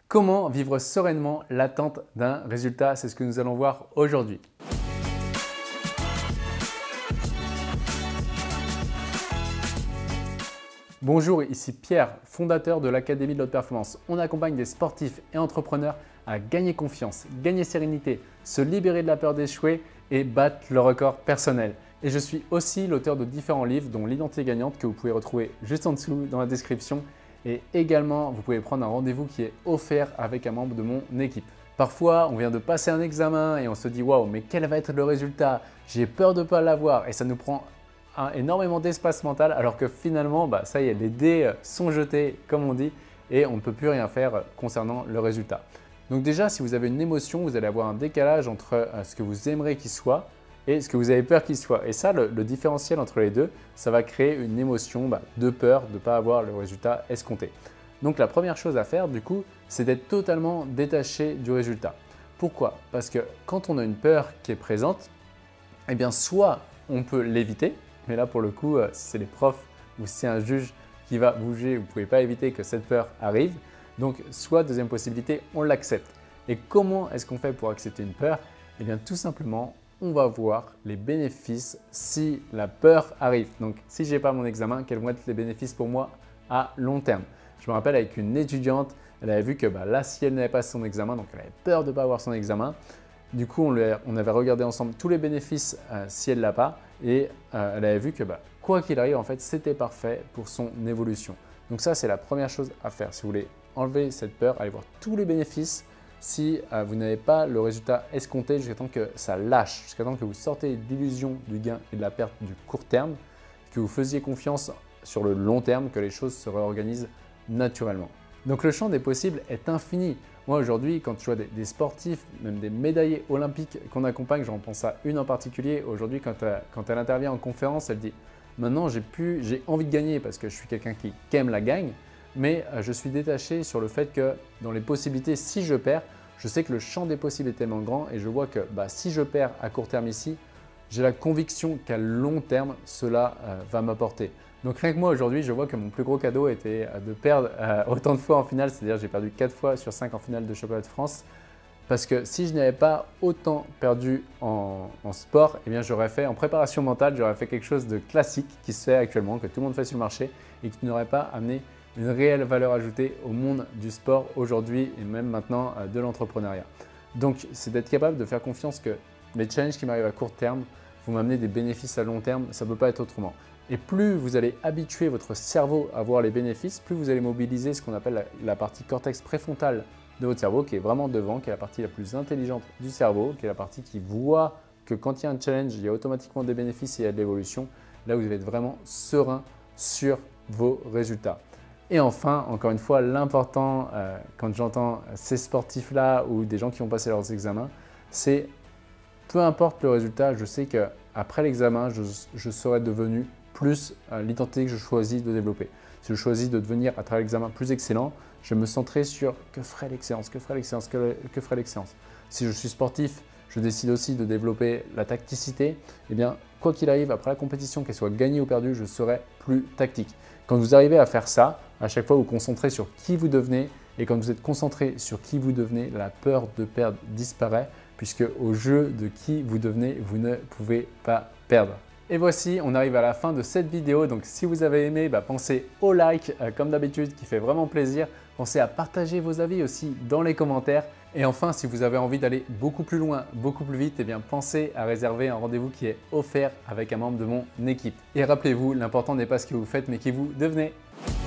Comment vivre sereinement l'attente d'un résultat? C'est ce que nous allons voir aujourd'hui. Bonjour, ici Pierre, fondateur de l'Académie de l'Haute Performance. On accompagne des sportifs et entrepreneurs à gagner confiance, gagner sérénité, se libérer de la peur d'échouer et battre le record personnel. Et je suis aussi l'auteur de différents livres dont l'identité gagnante que vous pouvez retrouver juste en dessous dans la description. Et également, vous pouvez prendre un rendez-vous qui est offert avec un membre de mon équipe. Parfois, on vient de passer un examen et on se dit « Waouh, mais quel va être le résultat? J'ai peur de ne pas l'avoir » et ça nous prend énormément d'espace mental alors que finalement, ça y est, les dés sont jetés comme on dit et on ne peut plus rien faire concernant le résultat. Donc déjà, si vous avez une émotion, vous allez avoir un décalage entre ce que vous aimeriez qu'il soit et ce que vous avez peur qu'il soit. Et ça, le différentiel entre les deux, ça va créer une émotion de peur de ne pas avoir le résultat escompté. Donc la première chose à faire du coup, c'est d'être totalement détaché du résultat. Pourquoi? Parce que quand on a une peur qui est présente, eh bien soit on peut l'éviter, mais là pour le coup, si c'est les profs ou si c'est un juge qui va bouger, vous ne pouvez pas éviter que cette peur arrive. Donc soit deuxième possibilité, on l'accepte. Et comment est-ce qu'on fait pour accepter une peur? Eh bien tout simplement, on va voir les bénéfices si la peur arrive. Donc, si je n'ai pas mon examen, quels vont être les bénéfices pour moi à long terme? Je me rappelle avec une étudiante, elle avait vu que là, si elle n'avait pas son examen, donc elle avait peur de ne pas avoir son examen. Du coup, on avait regardé ensemble tous les bénéfices si elle ne l'a pas et elle avait vu que quoi qu'il arrive, en fait, c'était parfait pour son évolution. Donc ça, c'est la première chose à faire. Si vous voulez enlever cette peur, allez voir tous les bénéfices. Si vous n'avez pas le résultat escompté jusqu'à temps que ça lâche, jusqu'à temps que vous sortez de l'illusion du gain et de la perte du court terme, que vous faisiez confiance sur le long terme, que les choses se réorganisent naturellement. Donc le champ des possibles est infini. Moi aujourd'hui, quand je vois des sportifs, même des médaillés olympiques qu'on accompagne, j'en pense à une en particulier, aujourd'hui quand elle intervient en conférence, elle dit « Maintenant j'ai envie de gagner parce que je suis quelqu'un qui aime la gagne ». Mais je suis détaché sur le fait que dans les possibilités, si je perds, je sais que le champ des possibles est tellement grand et je vois que si je perds à court terme ici, j'ai la conviction qu'à long terme, cela va m'apporter. Donc rien que moi aujourd'hui, je vois que mon plus gros cadeau était de perdre autant de fois en finale, c'est-à-dire j'ai perdu 4 fois sur 5 en finale de championnat de France. Parce que si je n'avais pas autant perdu en sport, eh bien j'aurais fait en préparation mentale, j'aurais fait quelque chose de classique qui se fait actuellement, que tout le monde fait sur le marché et qui n'aurait pas amené une réelle valeur ajoutée au monde du sport aujourd'hui et même maintenant de l'entrepreneuriat. Donc, c'est d'être capable de faire confiance que les challenges qui m'arrivent à court terme vont m'amener des bénéfices à long terme, ça ne peut pas être autrement. Et plus vous allez habituer votre cerveau à voir les bénéfices, plus vous allez mobiliser ce qu'on appelle la partie cortex préfrontal de votre cerveau qui est vraiment devant, qui est la partie la plus intelligente du cerveau, qui est la partie qui voit que quand il y a un challenge, il y a automatiquement des bénéfices et il y a de l'évolution. Là, vous allez être vraiment serein sur vos résultats. Et enfin, encore une fois, l'important quand j'entends ces sportifs-là ou des gens qui ont passé leurs examens, c'est peu importe le résultat, je sais qu'après l'examen, je serai devenu plus l'identité que je choisis de développer. Si je choisis de devenir à travers l'examen plus excellent, je me centrerai sur que ferait l'excellence, que ferait l'excellence, que ferait l'excellence. Si je suis sportif, je décide aussi de développer la tacticité, eh bien, quoi qu'il arrive, après la compétition, qu'elle soit gagnée ou perdue, je serai plus tactique. Quand vous arrivez à faire ça, à chaque fois vous vous concentrez sur qui vous devenez et quand vous êtes concentré sur qui vous devenez, la peur de perdre disparaît puisque au jeu de qui vous devenez, vous ne pouvez pas perdre. Et voici, on arrive à la fin de cette vidéo. Donc si vous avez aimé, pensez au like comme d'habitude qui fait vraiment plaisir. Pensez à partager vos avis aussi dans les commentaires. Et enfin, si vous avez envie d'aller beaucoup plus loin, beaucoup plus vite, pensez à réserver un rendez-vous qui est offert avec un membre de mon équipe. Et rappelez-vous, l'important n'est pas ce que vous faites, mais qui vous devenez.